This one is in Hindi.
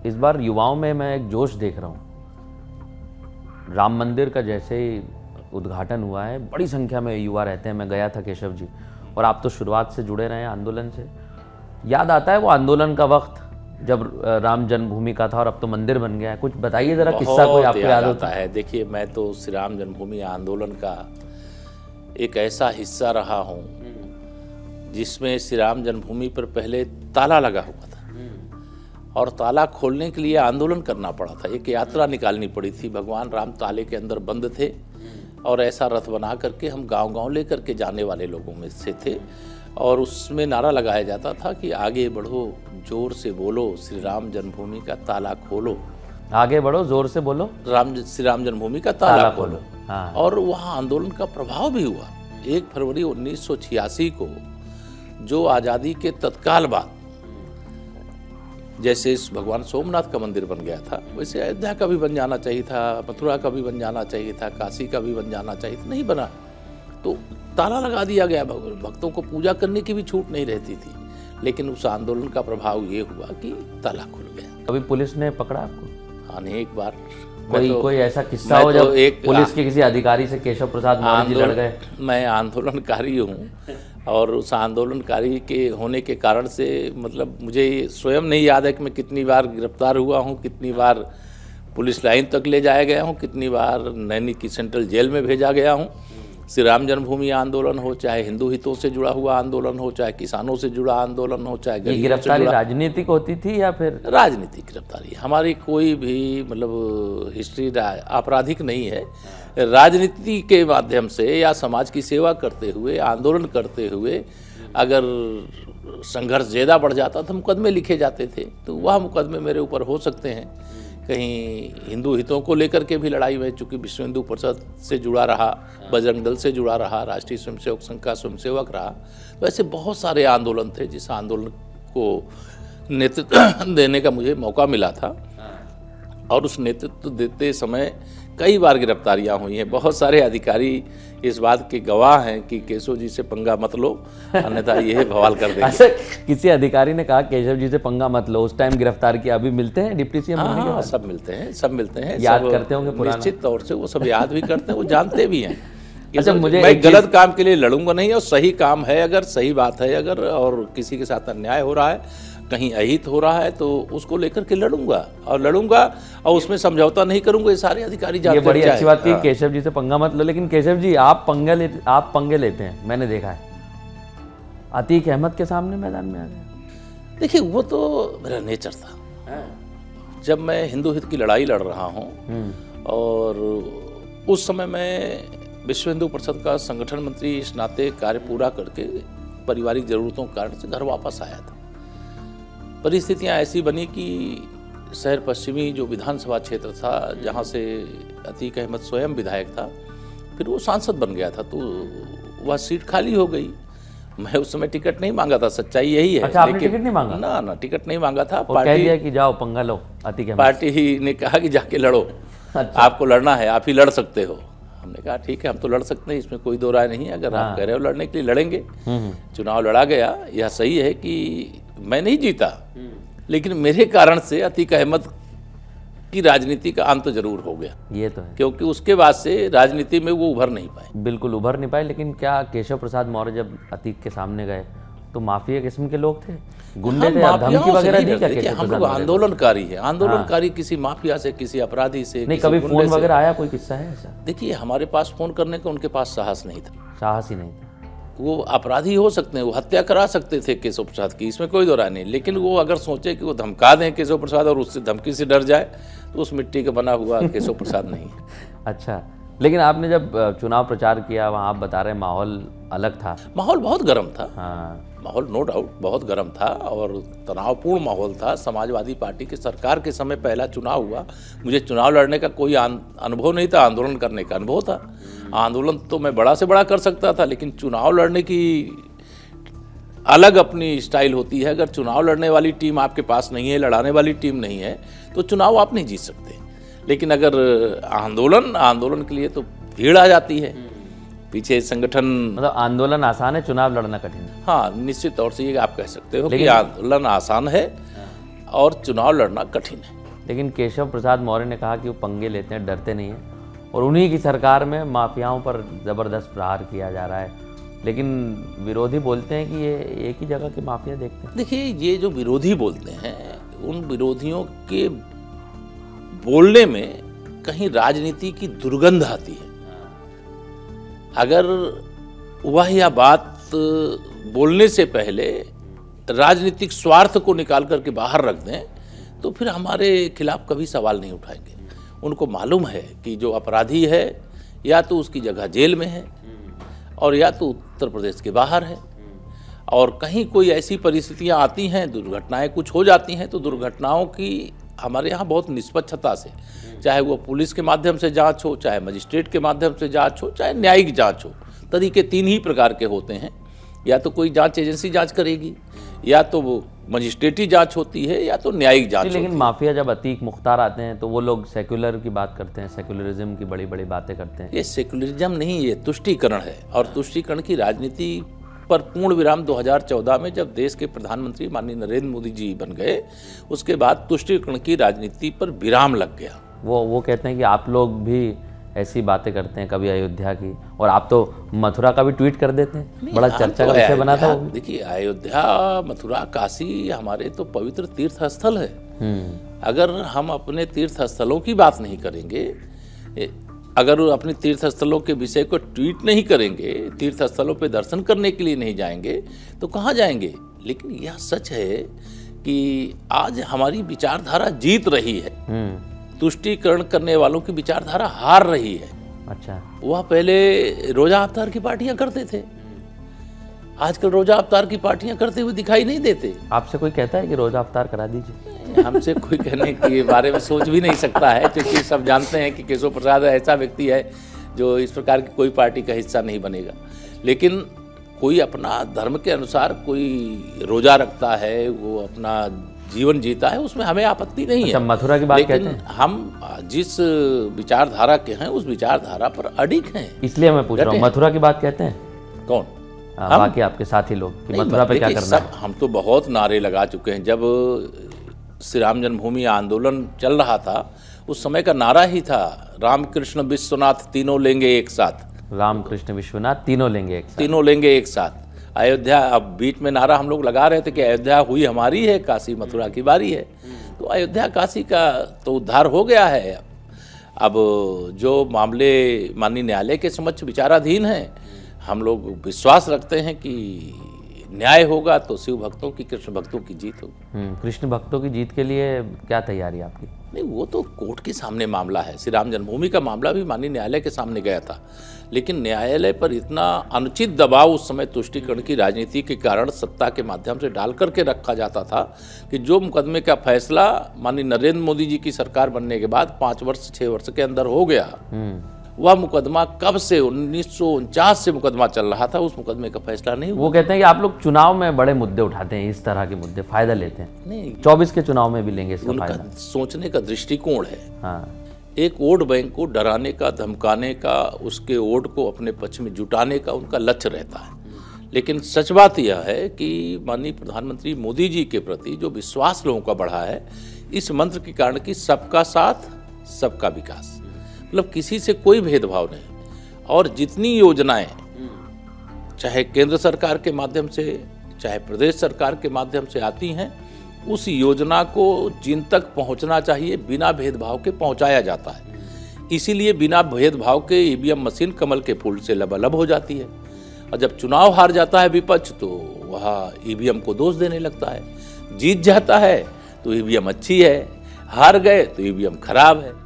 इस बार युवाओं में मैं एक जोश देख रहा हूँ। राम मंदिर का जैसे ही उद्घाटन हुआ है, बड़ी संख्या में युवा रहते हैं। मैं गया था केशव जी, और आप तो शुरुआत से जुड़े रहे हैं आंदोलन से। याद आता है वो आंदोलन का वक्त जब राम जन्मभूमि का था और अब तो मंदिर बन गया है। कुछ बताइए जरा, किस्सा कोई आपको याद होता है? देखिए, मैं तो श्री राम जन्मभूमि आंदोलन का एक ऐसा हिस्सा रहा हूँ जिसमें श्री राम जन्मभूमि पर पहले ताला लगा हुआ था और ताला खोलने के लिए आंदोलन करना पड़ा था। एक यात्रा निकालनी पड़ी थी। भगवान राम ताले के अंदर बंद थे और ऐसा रथ बना करके हम गांव-गांव लेकर के जाने वाले लोगों में से थे, और उसमें नारा लगाया जाता था कि आगे बढ़ो, जोर से बोलो, श्री राम जन्मभूमि का ताला खोलो। आगे बढ़ो, जोर से बोलो, श्री राम जन्मभूमि का ताला खोलो। हाँ। और वहाँ आंदोलन का प्रभाव भी हुआ। 1 फरवरी 1986 को जो आज़ादी के तत्काल बाद जैसे इस भगवान सोमनाथ का मंदिर बन गया था, वैसे अयोध्या का भी बन जाना चाहिए था, मथुरा का भी बन जाना चाहिए था, काशी का भी बन जाना चाहिए था, नहीं बना। तो ताला लगा दिया गया। भक्तों को पूजा करने की भी छूट नहीं रहती थी। लेकिन उस आंदोलन का प्रभाव ये हुआ कि ताला खुल गया। कभी पुलिस ने पकड़ा आपको? अनेक बार। कोई ऐसा किस्सा हो जब पुलिस के किसी अधिकारी से केशव प्रसाद मौर्य जी लड़ गए? मैं आंदोलनकारी हूँ, और उस आंदोलनकारी के होने के कारण से मतलब मुझे स्वयं नहीं याद है कि मैं कितनी बार गिरफ्तार हुआ हूँ, कितनी बार पुलिस लाइन तक ले जाया गया हूँ, कितनी बार नैनी की सेंट्रल जेल में भेजा गया हूँ। श्री राम जन्मभूमि आंदोलन हो, चाहे हिंदू हितों से जुड़ा हुआ आंदोलन हो, चाहे किसानों से जुड़ा आंदोलन हो, चाहे गरीबों से जुड़ा। गिरफ्तारी राजनीतिक होती थी या फिर? राजनीतिक गिरफ्तारी। हमारी कोई भी मतलब हिस्ट्री आपराधिक नहीं है। राजनीति के माध्यम से या समाज की सेवा करते हुए, आंदोलन करते हुए अगर संघर्ष ज़्यादा बढ़ जाता तो मुकदमे लिखे जाते थे। तो वह मुकदमे मेरे ऊपर हो सकते हैं। कहीं हिंदू हितों को लेकर के भी लड़ाई में, चूँकि विश्व हिंदू परिषद से जुड़ा रहा, बजरंग दल से जुड़ा रहा, राष्ट्रीय स्वयंसेवक संघ का स्वयंसेवक रहा, तो ऐसे बहुत सारे आंदोलन थे जिस आंदोलन को नेतृत्व देने का मुझे मौका मिला था। और उस नेतृत्व देते समय कई बार गिरफ्तारियां हुई हैं। बहुत सारे अधिकारी इस बात के गवाह हैं कि केशव जी से पंगा मत लो, अन्यथा यह बवाल कर देंगे। अच्छा, किसी अधिकारी ने कहा केशव जी से पंगा मत लो, उस टाइम गिरफ्तार किया? अभी मिलते हैं डिप्टी सीएम? हाँ, सब मिलते हैं, सब मिलते हैं। याद करते होंगे पुराना? निश्चित तौर से वो सब याद भी करते हैं, वो जानते भी हैं। अच्छा, मुझे मैं गलत काम के लिए लड़ूंगा नहीं, और सही काम है अगर, सही बात है अगर, और किसी के साथ अन्याय हो रहा है, कहीं अहित हो रहा है, तो उसको लेकर के लड़ूंगा और उसमें समझौता नहीं करूंगा। ये सारे अधिकारी जानते हैं। ये बड़ी अच्छी बात की केशव जी से पंगा मत लो, लेकिन केशव जी आप पंगे लेते हैं, मैंने देखा है। अतीक अहमद के सामने मैदान में आ गए। देखिए, वो तो मेरा नेचर था। जब मैं हिंदू हित की लड़ाई लड़ रहा हूँ, और उस समय मैं विश्व हिंदू परिषद का संगठन मंत्री इस नाते कार्य पूरा करके पारिवारिक जरूरतों के कारण से घर वापस आया था। परिस्थितियां ऐसी बनी कि शहर पश्चिमी जो विधानसभा क्षेत्र था, जहां से अतीक अहमद स्वयं विधायक था, फिर वो सांसद बन गया था, तो वह सीट खाली हो गई। मैं उस समय टिकट नहीं मांगा था, सच्चाई यही है। अच्छा, आपने टिकट नहीं मांगा? ना, टिकट नहीं मांगा था। पार्टी कह दिया कि जाओ पंगा लो अतीक अहमद। पार्टी ही ने कहा कि जाके लड़ो। अच्छा। आपको लड़ना है, आप ही लड़ सकते हो। हमने कहा ठीक है, हम तो लड़ सकते हैं, इसमें कोई दो राय नहीं है। अगर आप कह रहे हो लड़ने के लिए, लड़ेंगे। चुनाव लड़ा गया। यह सही है कि मैं नहीं जीता, लेकिन मेरे कारण से अतीक अहमद की राजनीति का अंत जरूर हो गया। ये तो है, क्योंकि उसके बाद से राजनीति में वो उभर नहीं पाए। बिल्कुल उभर नहीं पाए। लेकिन क्या केशव प्रसाद मौर्य जब अतीक के सामने गए तो माफिया किस्म के लोग थे, गुंडे थे, धमकी वगैरह नहीं? क्या हम लोग आंदोलनकारी है। आंदोलनकारी किसी माफिया से, किसी अपराधी से नहीं। कभी फोन वगैरह आया? कोई किस्सा है ऐसा? देखिए, हमारे पास फोन करने का उनके पास साहस नहीं था। साहस ही नहीं था। वो अपराधी हो सकते हैं, वो हत्या करा सकते थे केशव प्रसाद की, इसमें कोई दो राय नहीं। लेकिन वो अगर सोचे कि वो धमका दें केशव प्रसाद और उससे धमकी से डर जाए, तो उस मिट्टी का बना हुआ केशव प्रसाद नहीं है। अच्छा, लेकिन आपने जब चुनाव प्रचार किया, वहाँ आप बता रहे माहौल अलग था। माहौल बहुत गर्म था। हाँ, माहौल नो डाउट बहुत गर्म था और तनावपूर्ण माहौल था। समाजवादी पार्टी की सरकार के समय पहला चुनाव हुआ। मुझे चुनाव लड़ने का कोई अनुभव नहीं था, आंदोलन करने का अनुभव था। आंदोलन तो मैं बड़ा से बड़ा कर सकता था, लेकिन चुनाव लड़ने की अलग अपनी स्टाइल होती है। अगर चुनाव लड़ने वाली टीम आपके पास नहीं है, लड़ाने वाली टीम नहीं है, तो चुनाव आप नहीं जीत सकते। लेकिन अगर आंदोलन के लिए तो भीड़ आ जाती है, पीछे संगठन। मतलब आंदोलन आसान है, चुनाव लड़ना कठिन है। हाँ, निश्चित तौर से ये आप कह सकते हो कि आंदोलन आसान है और चुनाव लड़ना कठिन है। लेकिन केशव प्रसाद मौर्य ने कहा कि वो पंगे लेते हैं, डरते नहीं हैं, और उन्हीं की सरकार में माफियाओं पर ज़बरदस्त प्रहार किया जा रहा है। लेकिन विरोधी बोलते हैं कि ये एक ही जगह के माफिया देखते हैं। देखिए, ये जो विरोधी बोलते हैं, उन विरोधियों के बोलने में कहीं राजनीति की दुर्गंध आती है। अगर वह यह बात बोलने से पहले राजनीतिक स्वार्थ को निकाल करके बाहर रख दें तो फिर हमारे खिलाफ कभी सवाल नहीं उठाएंगे। उनको मालूम है कि जो अपराधी है या तो उसकी जगह जेल में है और या तो उत्तर प्रदेश के बाहर है, और कहीं कोई ऐसी परिस्थितियां आती हैं, दुर्घटनाएं कुछ हो जाती हैं, तो दुर्घटनाओं की हमारे यहाँ बहुत निष्पक्षता से, चाहे वो पुलिस के माध्यम से जांच हो, चाहे मजिस्ट्रेट के माध्यम से जांच हो, चाहे न्यायिक जांच हो, तरीके तीन ही प्रकार के होते हैं। या तो कोई जांच एजेंसी जांच करेगी, या तो वो मजिस्ट्रेटी जांच होती है, या तो न्यायिक जांच होती है। लेकिन माफिया जब अतीक मुख्तार आते हैं तो वो लोग सेक्युलर की बात करते हैं, सेक्युलरिज्म की बड़ी बड़ी बातें करते हैं। ये सेक्युलरिज्म नहीं, ये तुष्टीकरण है, और तुष्टीकरण की राजनीति पर पूर्ण विराम 2014 में जब देश के प्रधानमंत्री माननीय नरेंद्र मोदी जी बन गए, उसके बाद तुष्टीकरण की राजनीति पर विराम लग गया। वो कहते हैं कि आप लोग भी ऐसी बातें करते हैं, कभी अयोध्या की, और आप तो मथुरा का भी ट्वीट कर देते हैं, बड़ा चर्चा का विषय बना था। देखिए, अयोध्या, मथुरा, काशी हमारे तो पवित्र तीर्थ स्थल है। अगर हम अपने तीर्थ स्थलों की बात नहीं करेंगे, अगर अपने तीर्थ स्थलों के विषय को ट्वीट नहीं करेंगे, तीर्थ स्थलों पे दर्शन करने के लिए नहीं जाएंगे, तो कहाँ जाएंगे। लेकिन यह सच है कि आज हमारी विचारधारा जीत रही है, तुष्टीकरण करने वालों की विचारधारा हार रही है। अच्छा, वह पहले रोजा अवतार की पार्टियां करते थे, आजकल रोजा अवतार की पार्टियां करते हुए दिखाई नहीं देते। आपसे कोई कहता है कि रोजा अवतार करा दीजिए? हमसे कोई कहने के बारे में सोच भी नहीं सकता है, क्योंकि सब जानते हैं कि केशव प्रसाद ऐसा व्यक्ति है जो इस प्रकार की कोई पार्टी का हिस्सा नहीं बनेगा। लेकिन कोई अपना धर्म के अनुसार कोई रोजा रखता है, वो अपना जीवन जीता है, उसमें हमें आपत्ति नहीं है। मथुरा की बात कहते हैं। हम जिस विचारधारा के हैं उस विचारधारा पर अडिग हैं, इसलिए मैं पूछ रहा हूँ। मथुरा की बात कहते हैं कौन? बाकी आपके साथी लोग कि मथुरा पे क्या करना है? हम तो बहुत नारे लगा चुके हैं। जब श्री राम जन्मभूमि आंदोलन चल रहा था, उस समय का नारा ही था, राम कृष्ण विश्वनाथ तीनों लेंगे एक साथ। राम कृष्ण विश्वनाथ तीनों लेंगे एक साथ। तीनों लेंगे एक साथ। अयोध्या, अब बीच में नारा हम लोग लगा रहे थे कि अयोध्या हुई हमारी है, काशी मथुरा की बारी है। तो अयोध्या काशी का तो उद्धार हो गया है। अब जो मामले माननीय न्यायालय के समक्ष विचाराधीन हैं, हम लोग विश्वास रखते हैं कि न्याय होगा तो शिव भक्तों की, कृष्ण भक्तों की जीत होगी। कृष्ण भक्तों की जीत के लिए क्या तैयारी है आपकी? नहीं, वो तो कोर्ट के सामने मामला है। श्री राम जन्मभूमि का मामला भी माननीय न्यायालय के सामने गया था, लेकिन न्यायालय पर इतना अनुचित दबाव उस समय तुष्टीकरण की राजनीति के कारण सत्ता के माध्यम से डाल करके रखा जाता था कि जो मुकदमे का फैसला माननीय नरेंद्र मोदी जी की सरकार बनने के बाद 5 वर्ष 6 वर्ष के अंदर हो गया, वह मुकदमा कब से 1949 से मुकदमा चल रहा था, उस मुकदमे का फैसला नहीं हुआ। वो कहते हैं कि आप लोग चुनाव में बड़े मुद्दे उठाते हैं, इस तरह के मुद्दे फायदा लेते हैं। नहीं, 24 के चुनाव में भी लेंगे इसका उनका फायदा। सोचने का दृष्टिकोण है। हाँ, एक वोट बैंक को डराने का, धमकाने का, उसके वोट को अपने पक्ष में जुटाने का उनका लक्ष्य रहता है। लेकिन सच बात यह है कि माननीय प्रधानमंत्री मोदी जी के प्रति जो विश्वास लोगों का बढ़ा है, इस मंत्र के कारण कि सबका साथ सबका विकास, मतलब किसी से कोई भेदभाव नहीं। और जितनी योजनाएं चाहे केंद्र सरकार के माध्यम से, चाहे प्रदेश सरकार के माध्यम से आती हैं, उस योजना को जिन तक पहुंचना चाहिए बिना भेदभाव के पहुंचाया जाता है। इसीलिए बिना भेदभाव के ईवीएम मशीन कमल के फूल से लबालब हो जाती है, और जब चुनाव हार जाता है विपक्ष तो वह ईवीएम को दोष देने लगता है। जीत जाता है तो ईवीएम अच्छी है, हार गए तो ईवीएम खराब है।